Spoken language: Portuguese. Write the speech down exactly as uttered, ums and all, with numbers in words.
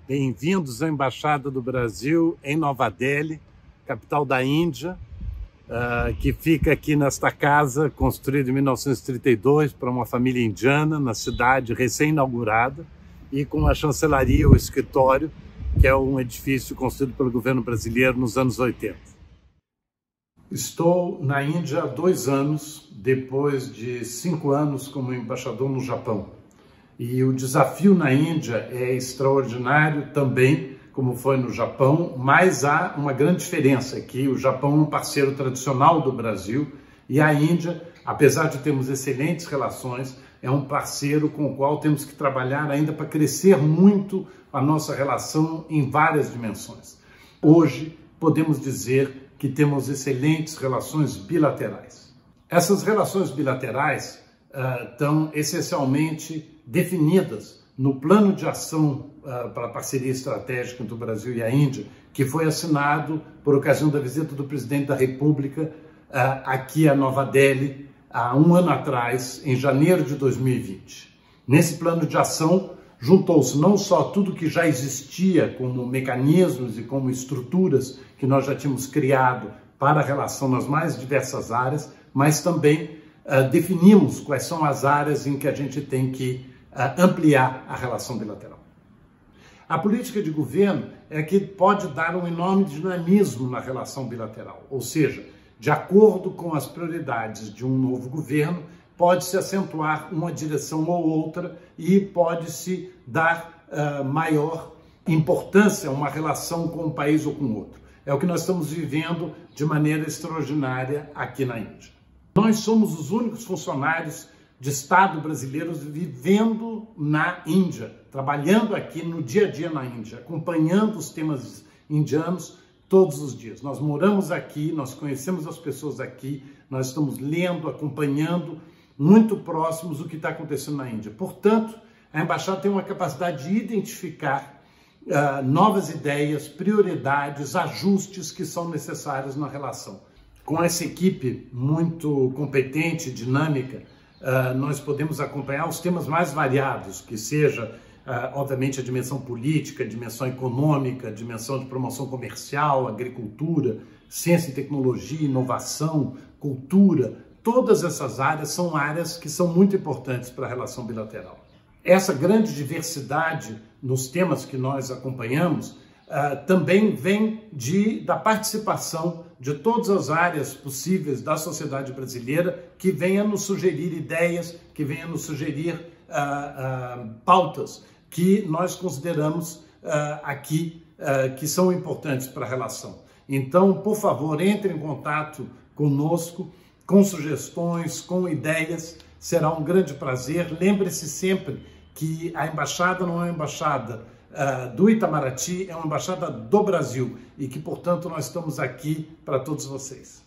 Bem-vindos à Embaixada do Brasil em Nova Delhi, capital da Índia, uh, que fica aqui nesta casa, construída em mil novecentos e trinta e dois para uma família indiana, na cidade recém-inaugurada, e com a chancelaria, o escritório, que é um edifício construído pelo governo brasileiro nos anos oitenta. Estou na Índia há dois anos, depois de cinco anos como embaixador no Japão. E o desafio na Índia é extraordinário também, como foi no Japão, mas há uma grande diferença, que o Japão é um parceiro tradicional do Brasil e a Índia, apesar de termos excelentes relações, é um parceiro com o qual temos que trabalhar ainda para crescer muito a nossa relação em várias dimensões. Hoje, podemos dizer que temos excelentes relações bilaterais. Essas relações bilaterais uh, estão essencialmente definidas no plano de ação uh, para a parceria estratégica entre o Brasil e a Índia, que foi assinado por ocasião da visita do presidente da República uh, aqui a Nova Delhi, há um ano atrás, em janeiro de dois mil e vinte. Nesse plano de ação, juntou-se não só tudo que já existia como mecanismos e como estruturas que nós já tínhamos criado para a relação nas mais diversas áreas, mas também uh, definimos quais são as áreas em que a gente tem que uh, ampliar a relação bilateral. A política de governo é que pode dar um enorme dinamismo na relação bilateral, ou seja, de acordo com as prioridades de um novo governo, pode-se acentuar uma direção ou outra e pode-se dar uh, maior importância a uma relação com um país ou com outro. É o que nós estamos vivendo de maneira extraordinária aqui na Índia. Nós somos os únicos funcionários de Estado brasileiros vivendo na Índia, trabalhando aqui no dia a dia na Índia, acompanhando os temas indianos todos os dias. Nós moramos aqui, nós conhecemos as pessoas aqui, nós estamos lendo, acompanhando muito próximos o que está acontecendo na Índia. Portanto, a Embaixada tem uma capacidade de identificar uh, novas ideias, prioridades, ajustes que são necessários na relação. Com essa equipe muito competente, dinâmica, uh, nós podemos acompanhar os temas mais variados, que seja, uh, obviamente, a dimensão política, a dimensão econômica, a dimensão de promoção comercial, agricultura, ciência e tecnologia, inovação, cultura. Todas essas áreas são áreas que são muito importantes para a relação bilateral. Essa grande diversidade nos temas que nós acompanhamos uh, também vem de, da participação de todas as áreas possíveis da sociedade brasileira que venha nos sugerir ideias, que venha nos sugerir uh, uh, pautas que nós consideramos uh, aqui uh, que são importantes para a relação. Então, por favor, entre em contato conosco, com sugestões, com ideias, será um grande prazer. Lembre-se sempre que a embaixada não é uma embaixada uh, do Itamaraty, é uma embaixada do Brasil e que, portanto, nós estamos aqui para todos vocês.